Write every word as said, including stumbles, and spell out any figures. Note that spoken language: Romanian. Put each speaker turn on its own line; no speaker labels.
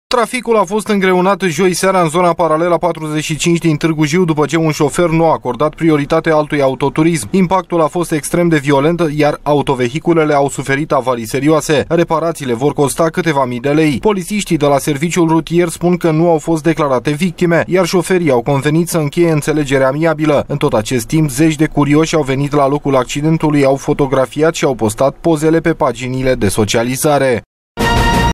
Traficul a fost îngreunat joi seara în zona paralela patruzeci și cinci din Târgu Jiu după ce un șofer nu a acordat prioritate altui autoturism. Impactul a fost extrem de violent, iar autovehiculele au suferit avarii serioase. Reparațiile vor costa câteva mii de lei. Polițiștii de la serviciul rutier spun că nu au fost declarate victime, iar șoferii au convenit să încheie înțelegere amiabilă. În tot acest timp, zeci de curioși au venit la locul accidentului, au fotografiat și au postat pozele pe paginile de socializare.